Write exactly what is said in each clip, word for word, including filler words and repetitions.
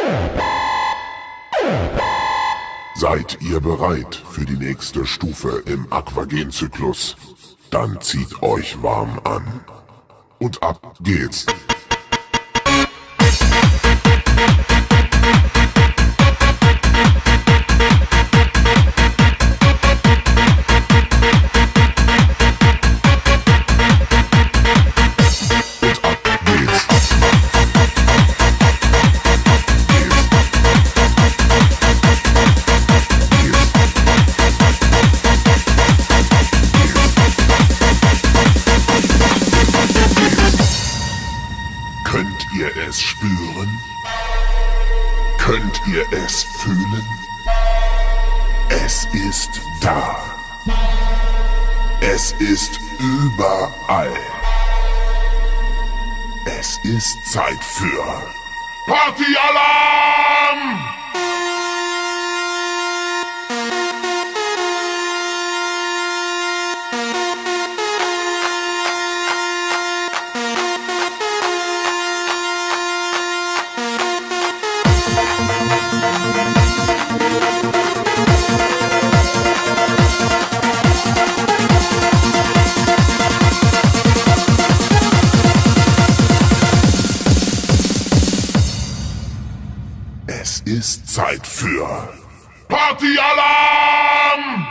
Seid ihr bereit für die nächste Stufe im Aquagen-Zyklus? Dann zieht euch warm an. Und ab geht's! Könnt ihr es spüren? Könnt ihr es fühlen? Es ist da. Es ist überall. Es ist Zeit für Partyalarm! Es ist Zeit für Partyalarm!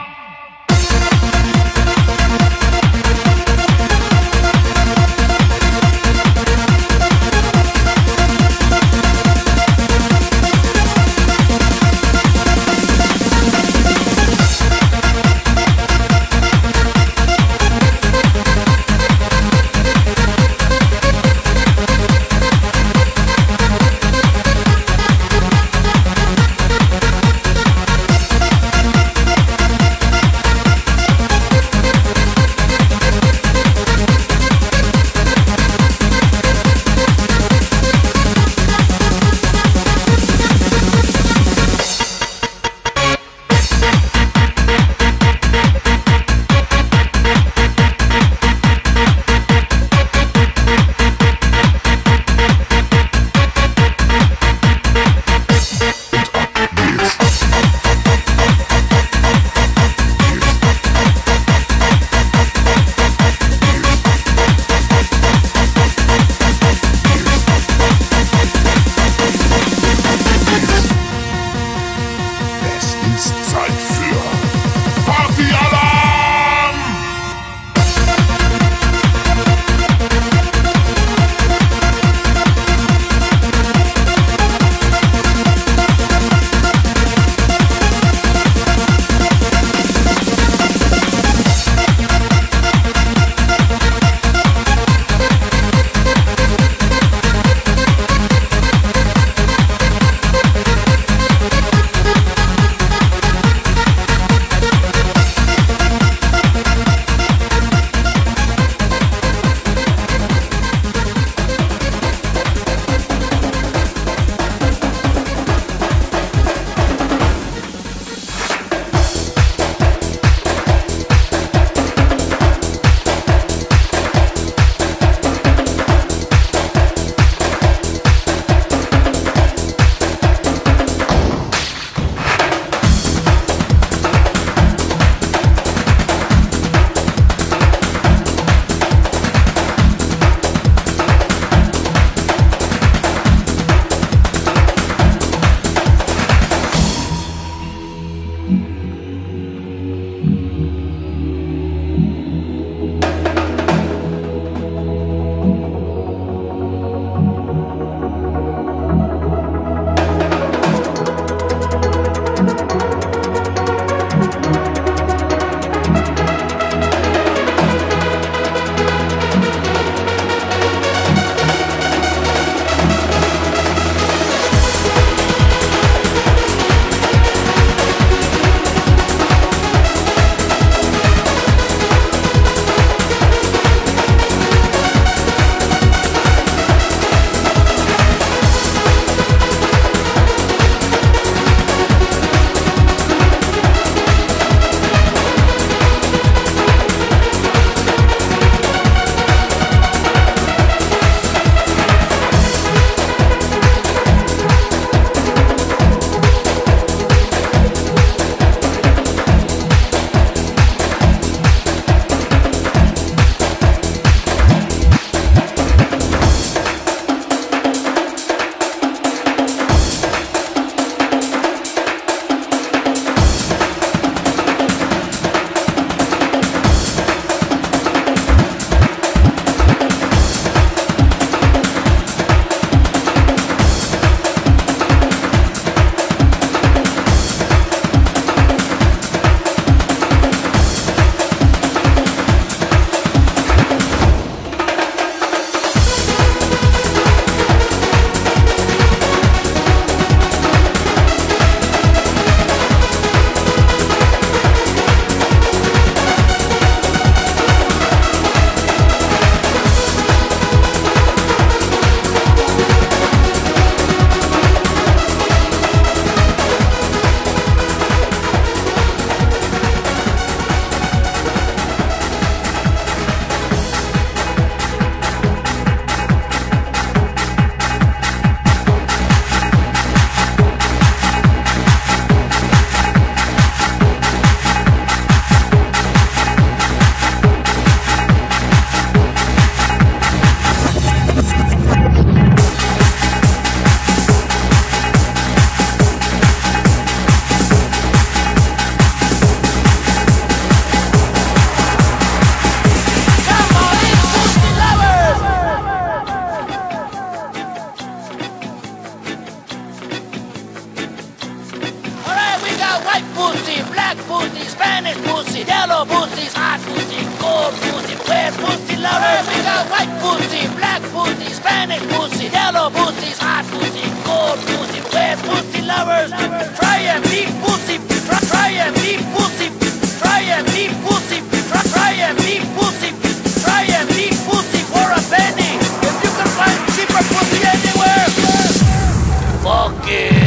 got white pussy, black pussy, Spanish pussy, yellow pussy, hot pussy, cold pussy, wet pussy lovers. We got white pussy, black pussy, Spanish pussy, yellow pussy, hot pussy, cold pussy, wet pussy lovers. Try and be pussy, try, try and be pussy, try and be pussy, try, try and be pussy, try and be pussy for a penny. If you can find cheaper pussy anywhere, fuck it.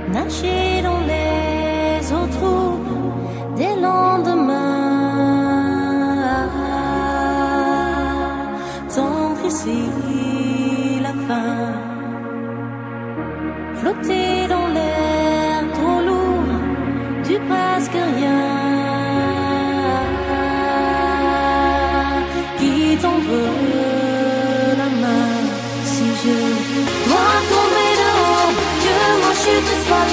nager dans les eaux troubles des lendemains, tendre ici la fin, flotter dans l'air trop lourd du presque rien, qui tendre la main. Si je dois tomber de haut, que ma chute soit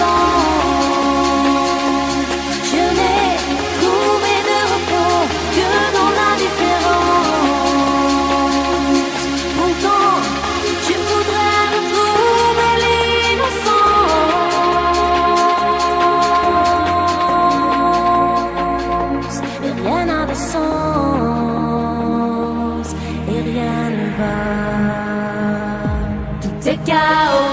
lente, je n'ai trouvé de repos que dans la différence. Pourtant, je voudrais retrouver l'innocence. Et rien n'a de sens, et rien ne va. Tout est chaos.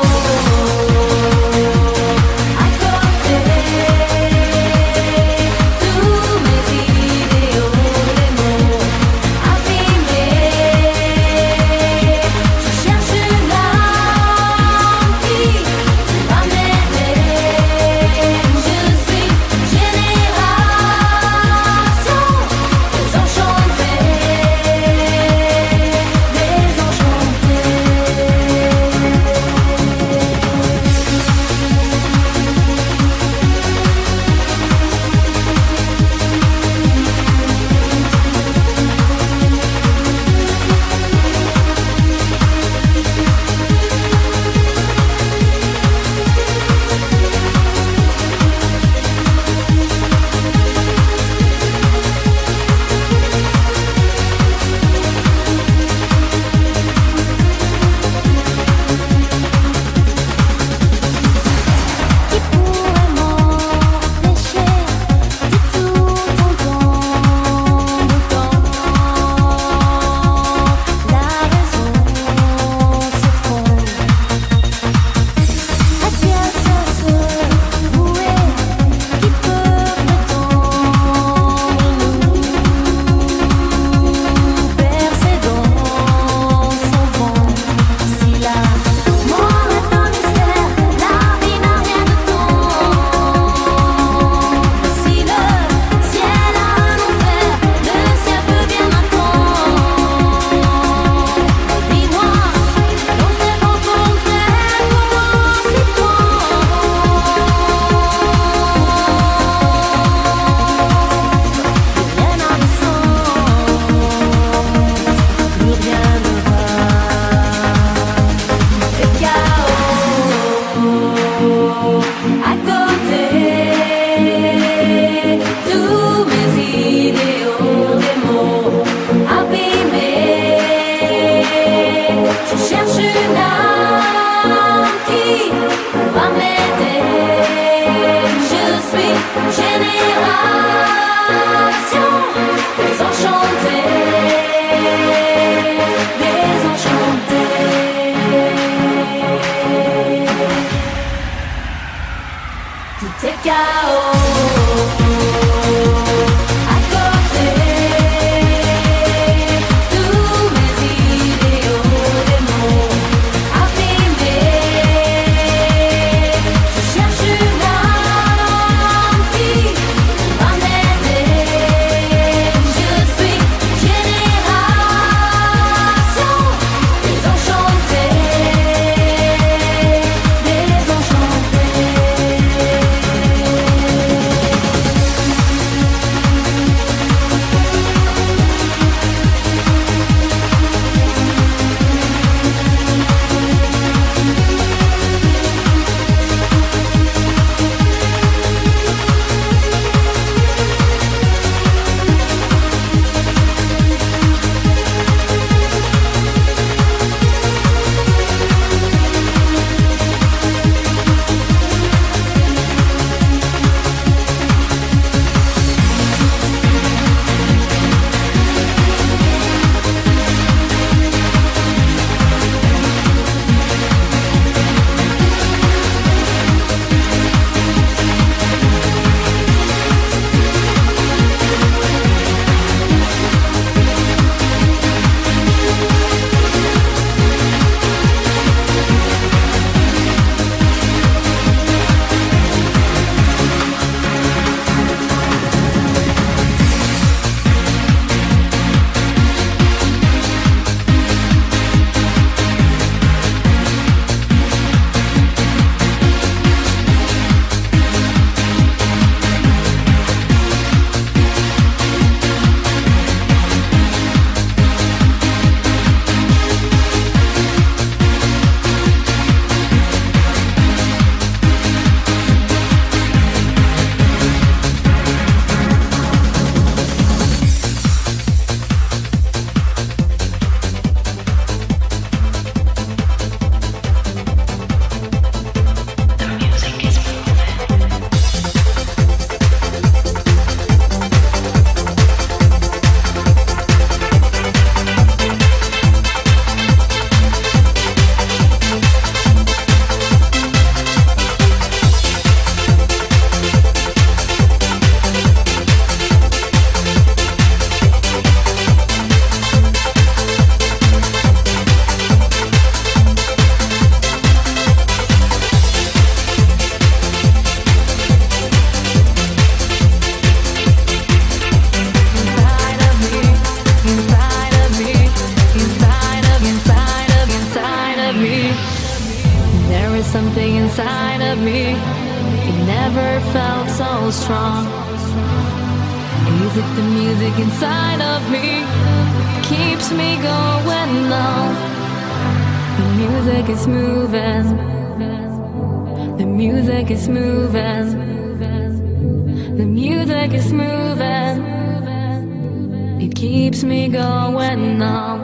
me. It never felt so strong. Is it the music inside of me keeps me going on? The music is moving. The music is moving. The music is moving. It keeps me going on.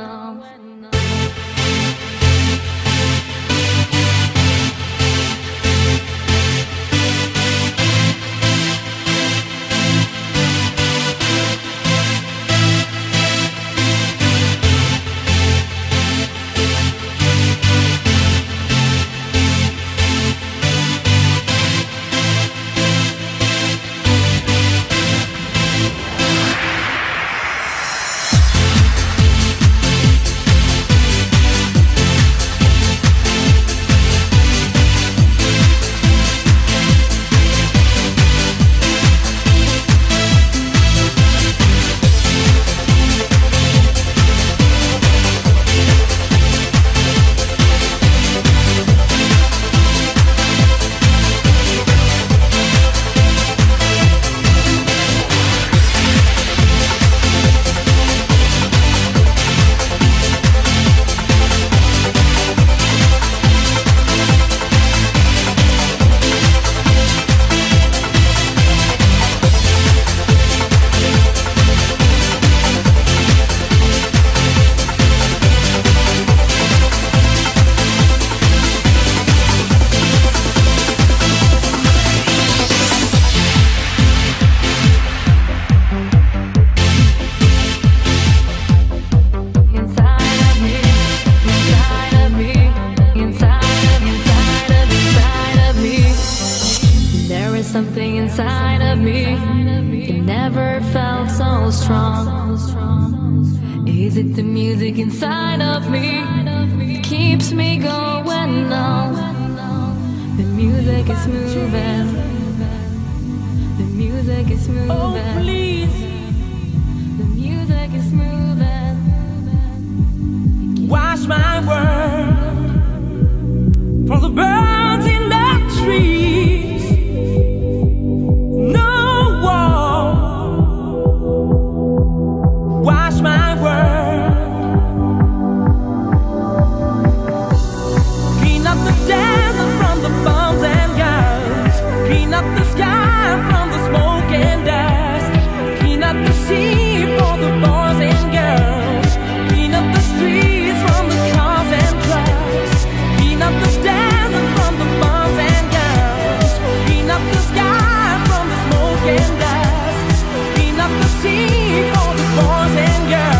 Something inside of me, it never felt so strong. Is it the music inside of me that keeps me going on? The music is moving. The music is moving. Oh, please. The music is moving. Wash my world from the birds in the trees. Wash my world. Clean up the desert from the bombs and guns. Clean up the sky from the smoke and dust. Clean up the sea for the boys and girls. Clean up the streets from the cars and trucks. Clean up the desert from the bombs and guns. Clean up the sky from the smoke and dust. Clean up the sea for the boys and girls.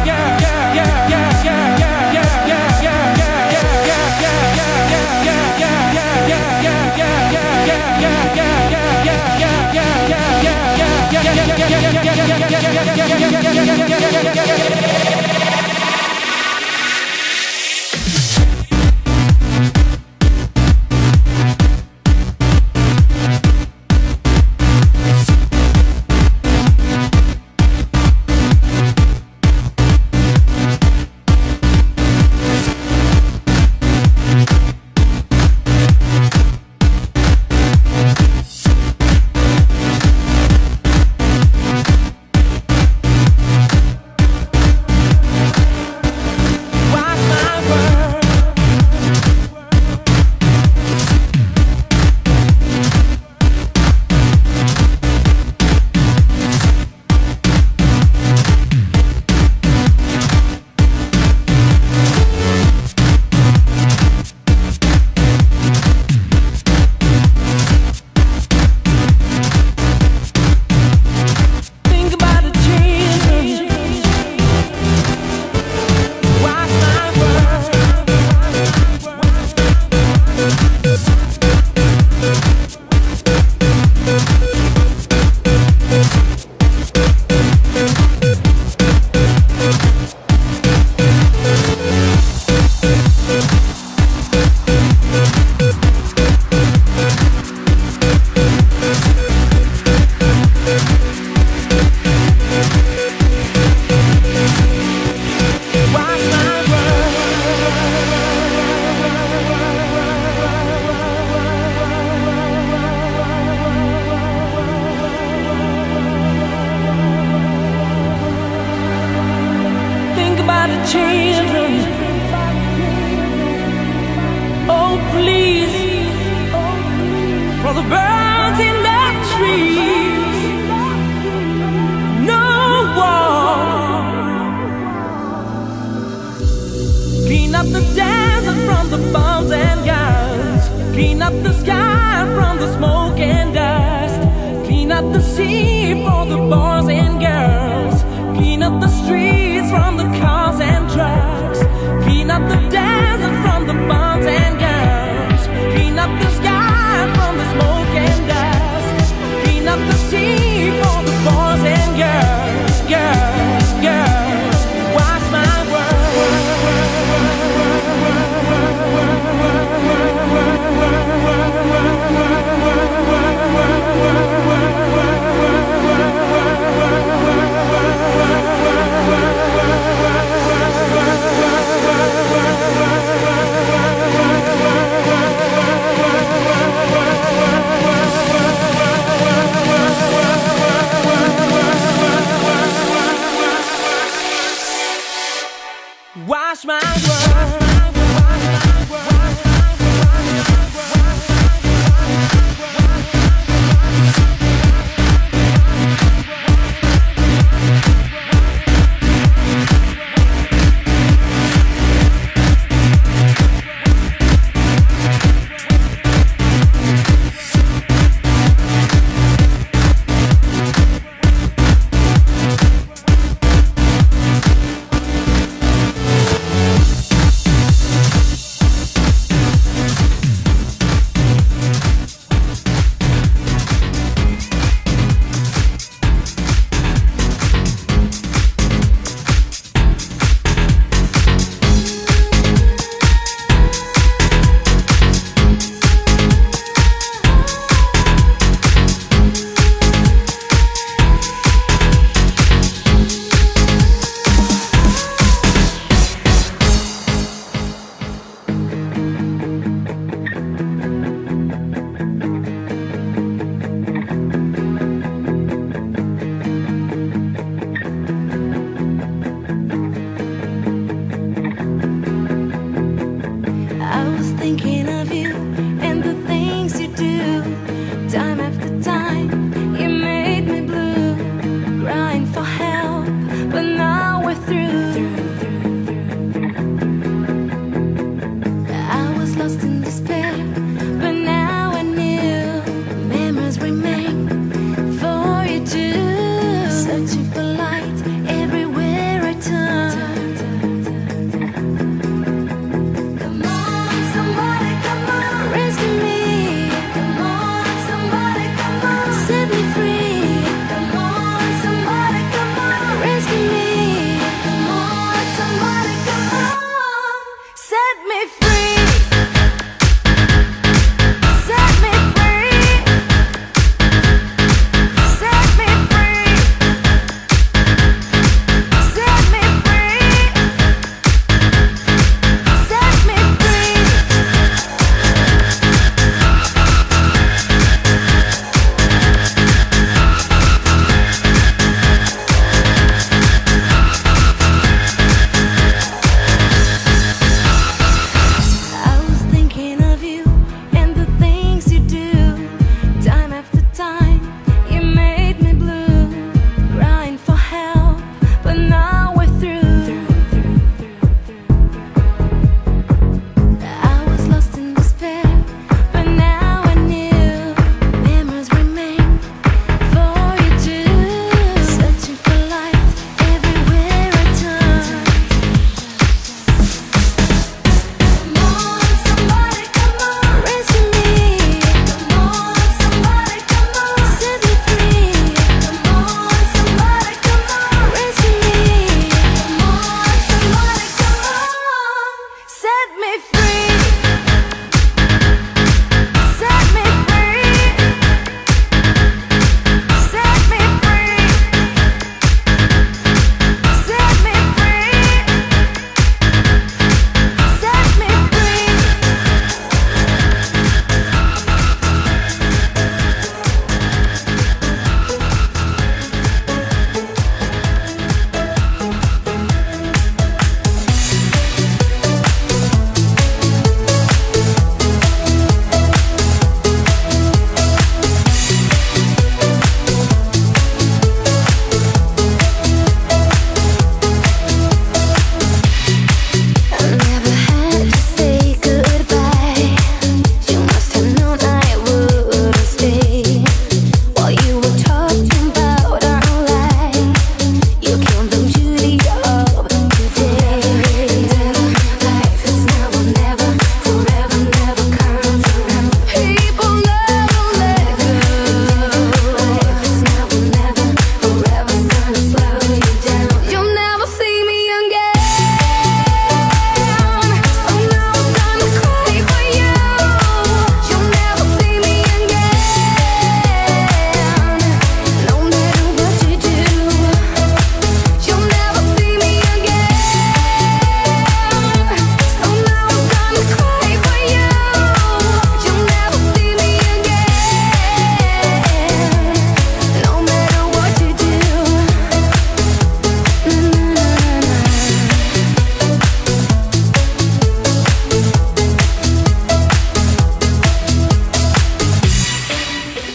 the birds in the trees. No war. Clean up the desert from the bombs and guns. Clean up the sky from the smoke and dust. Clean up the sea for the boys and girls. Clean up the streets from the cars and trucks. Clean up the desert from the bombs and guns. Clean up the sky from the smoke and dust. Clean up the sea for the boys and girls. Girls, girls, watch my world.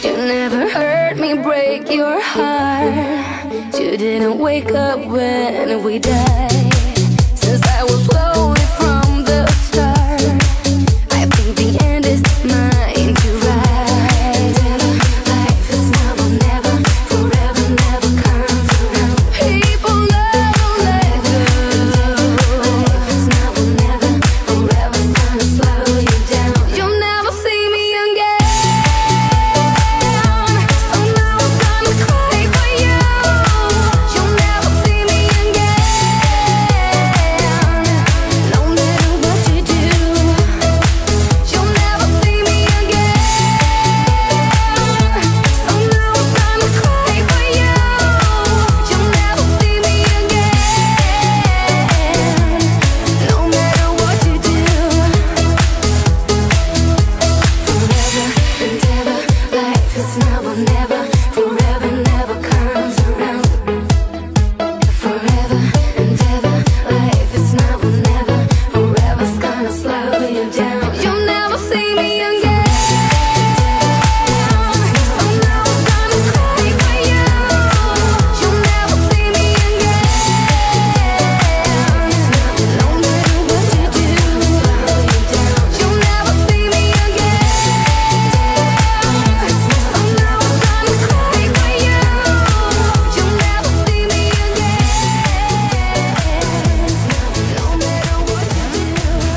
You never heard me break your heart. You didn't wake up when we died. Since I was lonely from the start, I think the end is mine to ride. Life is now or never, forever never comes around. People never let go. Life is now or never, forever's gonna slow you down. You'll never see me again, so now I'm gonna cry for you. You'll never see me again, no matter what you do. You'll never see me again, so now I'm gonna cry for you. You'll never see me again, no matter what you do. Forever and ever, life is now or never, forever never comes around. Forever and ever, life is now or never, forever's gonna slow you down. You'll never see me again, so now I'm gonna cry for you. You'll never see me again, no matter what you do. You'll never see me again, so now I'm gonna cry for you. You'll never see me again, no matter what you do.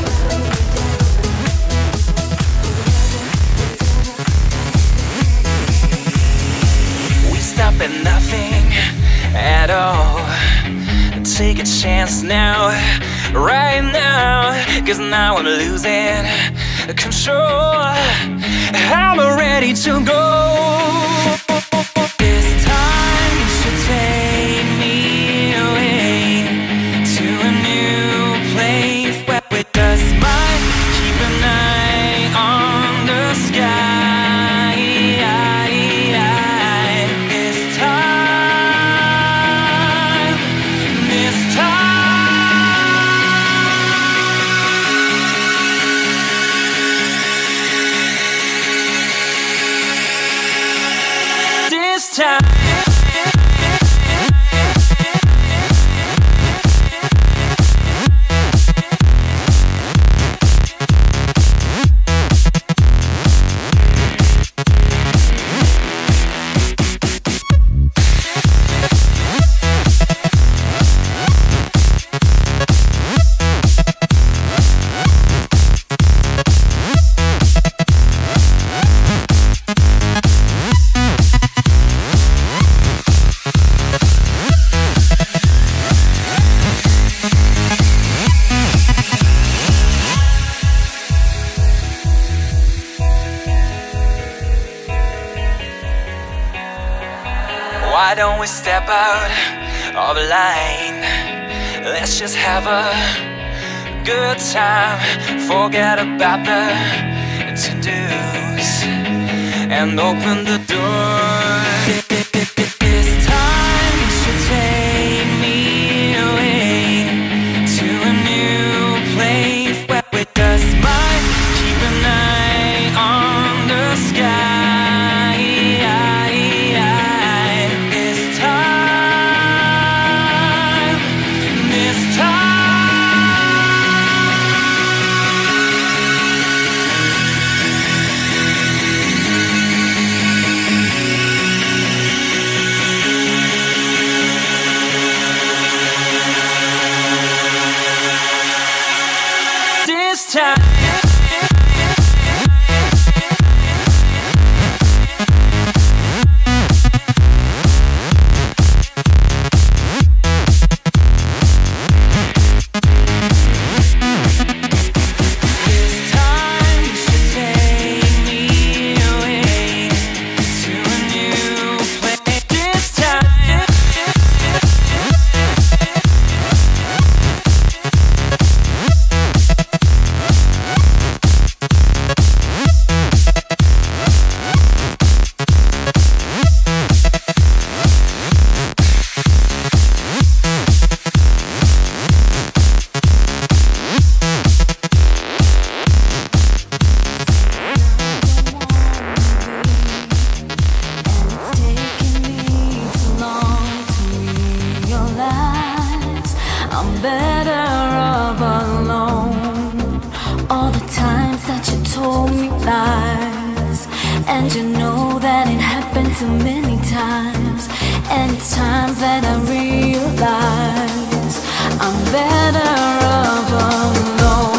We stop at nothing at all. Take a chance now, right now, cause now I'm losing control. I'm ready to go. This time you should take me away to a new place where we just might keep an eye on the sky. This time, this time, this time. Why don't we step out of line? Let's just have a good time. Forget about the to-dos and open the door. This time you should take me away to a new place where we just might keep an eye on the sky. This time, this time. And you know that it happened too many times. And it's times that I realize I'm better off alone.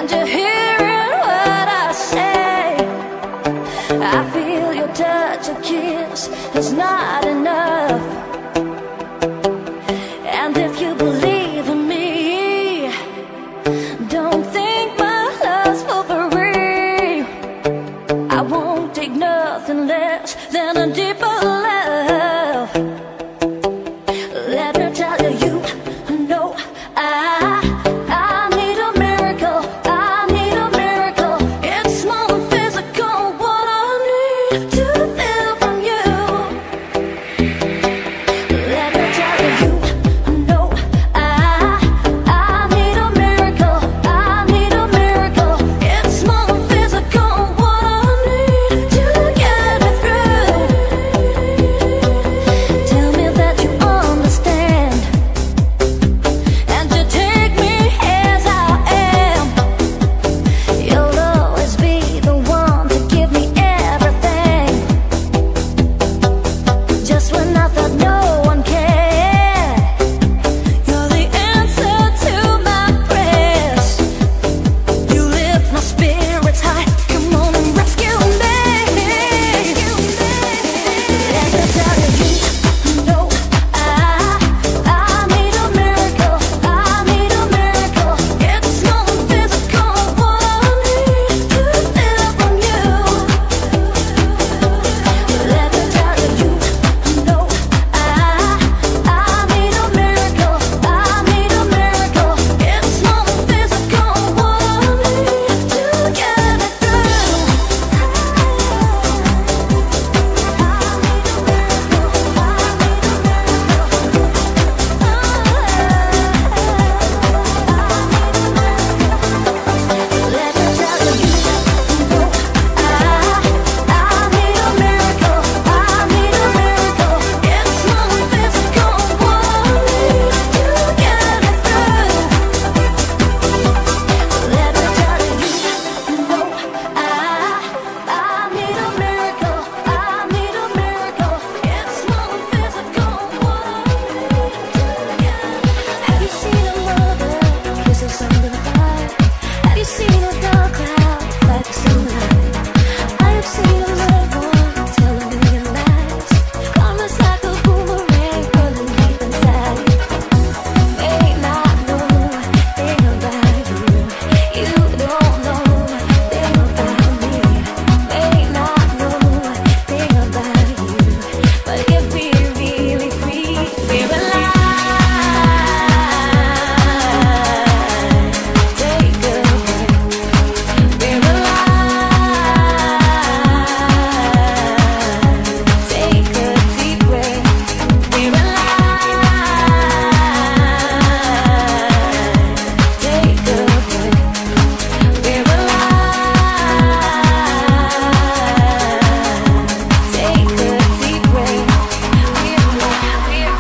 and you're hearing what I say. I feel your touch, a kiss is not enough. And if you believe in me, don't think my love's for free. I won't take nothing less than a deeper love. Let me tell you, you know I I need a miracle, I need a miracle. It's more than physical, what I need to feel from you. Let me tell you, you know I I need a miracle, I need a miracle. It's more than physical, what I need to get me through. Tell me that you understand, and you take me as I am. You'll always be the one to give me everything, just when I thought no one cared. You're the answer to my prayers. You lift my spirits high. Come on and rescue me. Let me tell you, you know I I need a miracle, I need a miracle. It's more than physical, what I need to feel from you. Let me tell you, you know I I need a miracle, I need a miracle. It's more than physical, what I need to get me through. Let me tell you, you know I I need a miracle, I need a miracle. It's more than physical, what I need to get me through. Let me tell you, you know I I need a miracle, I need a miracle. It's more than physical, what I need to get. Have you seen a mother kissing something bright? Have you seen a dark cloud like sunlight? I have seen a loved one tell a million lies. Promise like a boomerang running deep inside. May not know a thing about you. You don't know a thing about me. May not know a thing about you. But if we're really free, we're alive. Take a breath. We're alive. Take a deep breath. We're alive. Take a breath. We're alive. Take a deep breath. We're alive. We're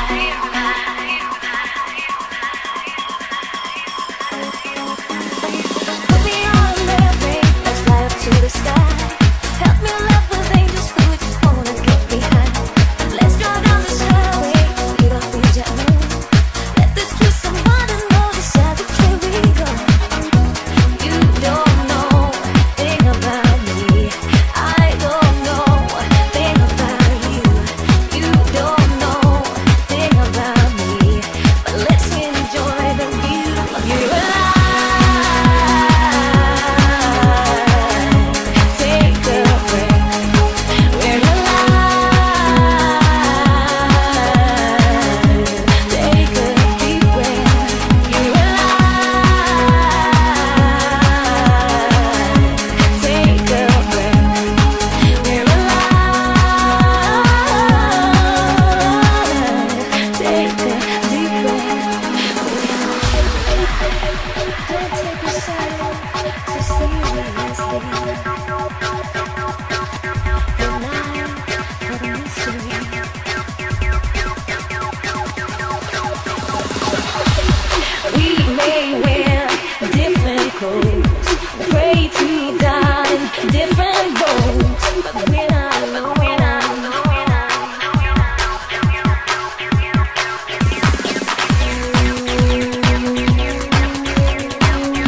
Put me on an airplane, let's fly up to the sky. Help me love with angels who just wanna get me high. Let's drive down this highway, get off the jet moon. Let this twist somebody know just how the can we go. You don't know a thing about me. I don't know a thing about you. You don't know a thing about me. But let's enjoy the view. You're alive. Take a breath. We're alive. Take a deep breath. You're alive. Take a breath. We're alive. Take a deep breath. Don't take yourself so seriously. You're not for the mystery. We may wear different clothes, pray to God in different roads, but we're not alone. We're not alone. We're not alone.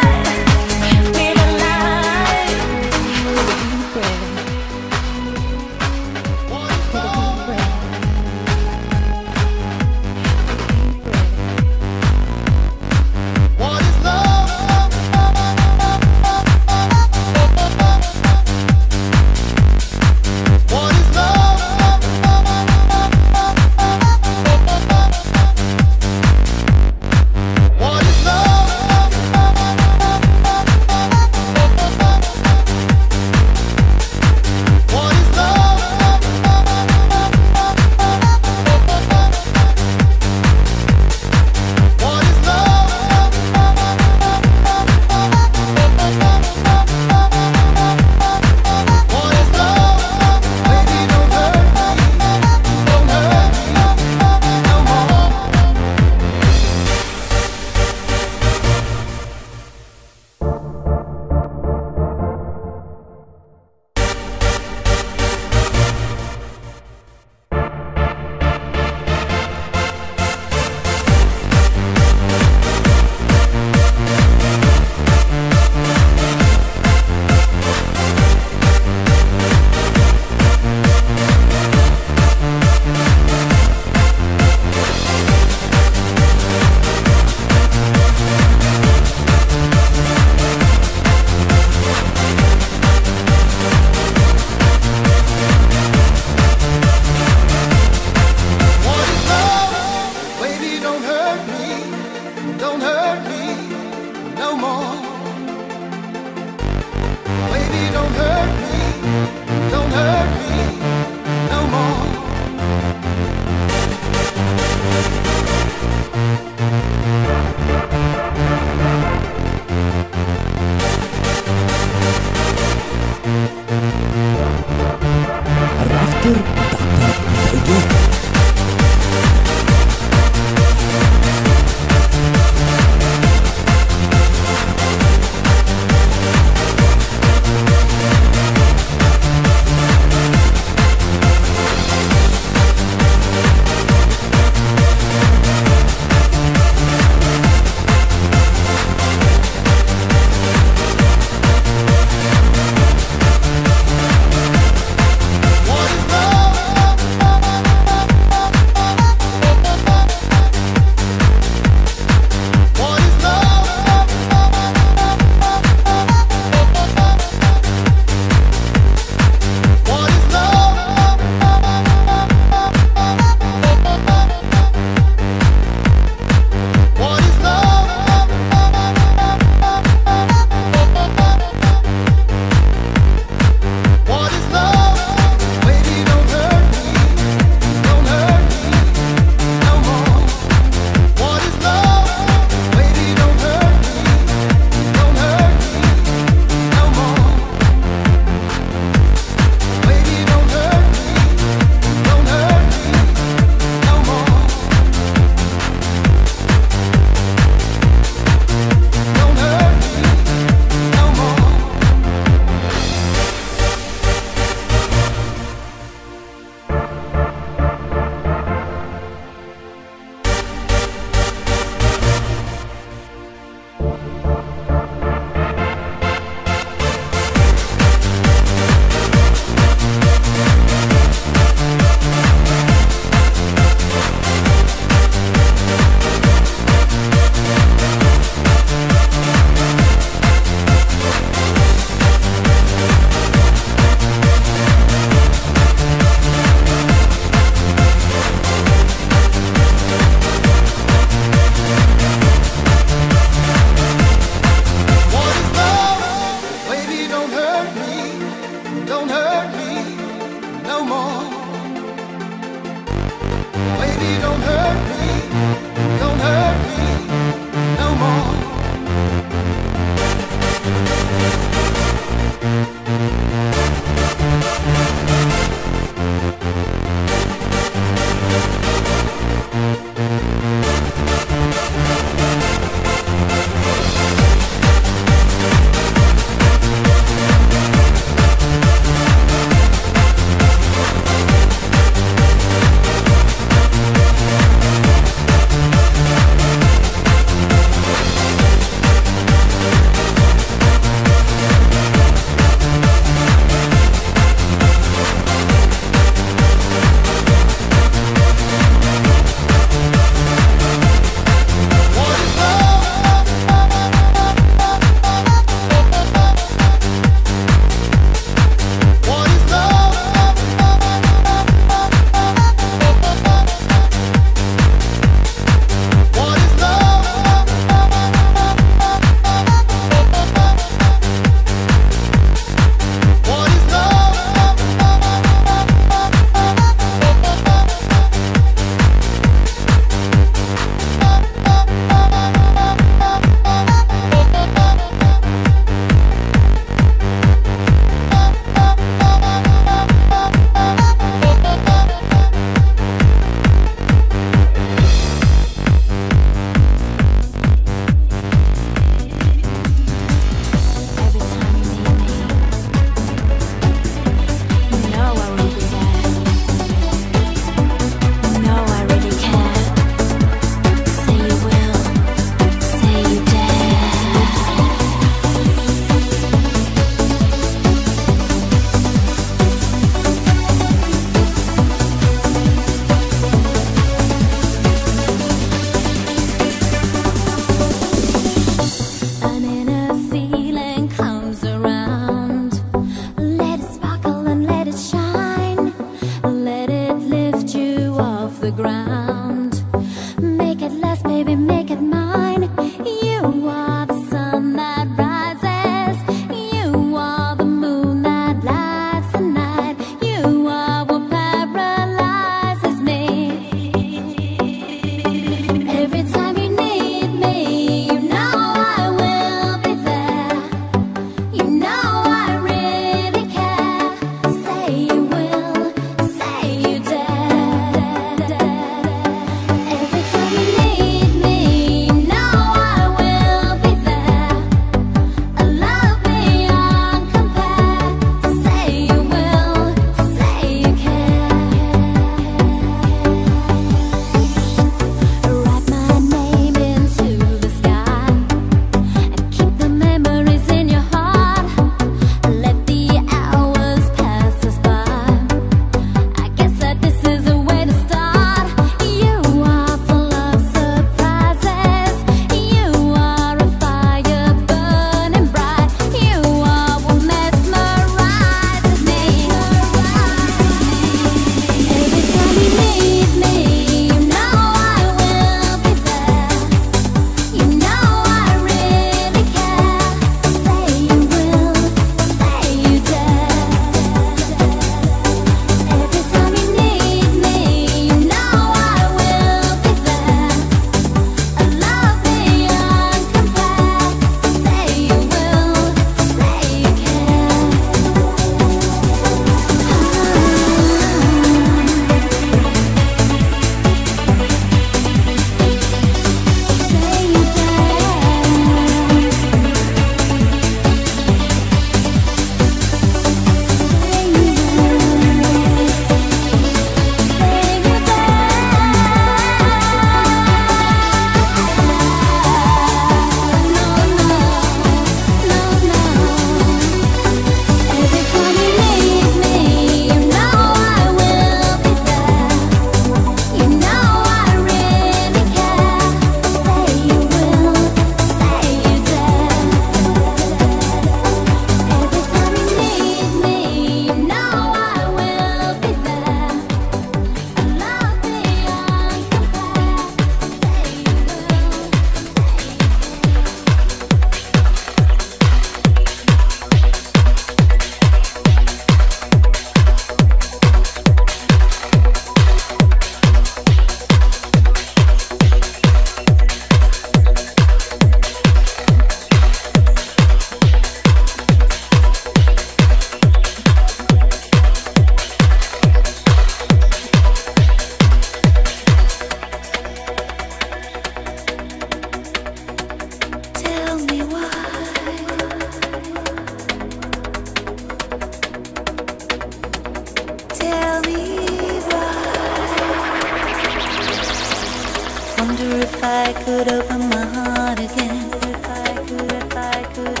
Wonder if I could open my heart again. If I could, if I could.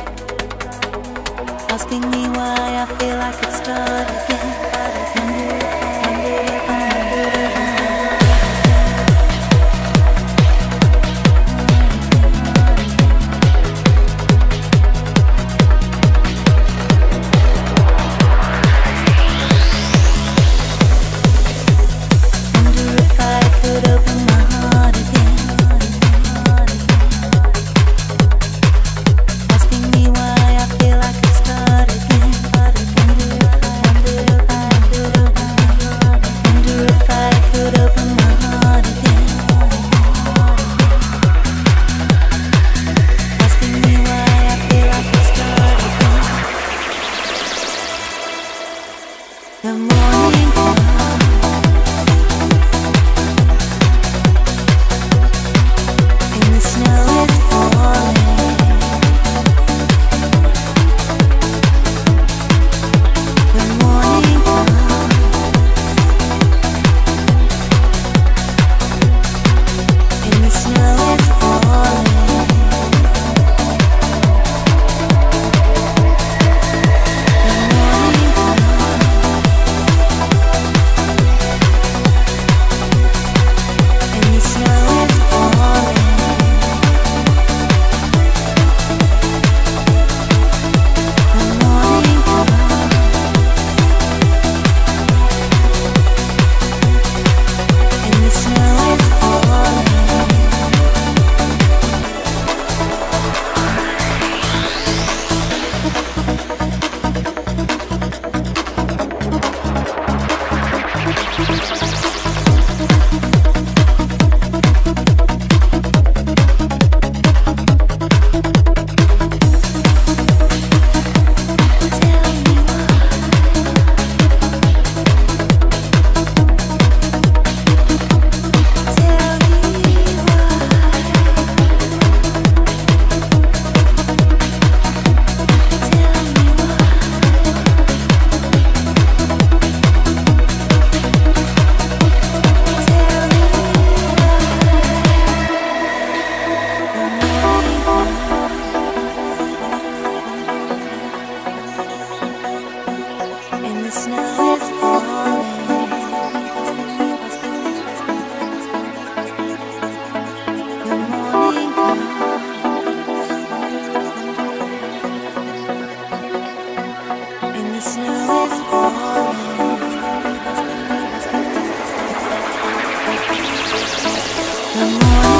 Asking me why I feel I could start again. Wonder if I could open my heart again. The morning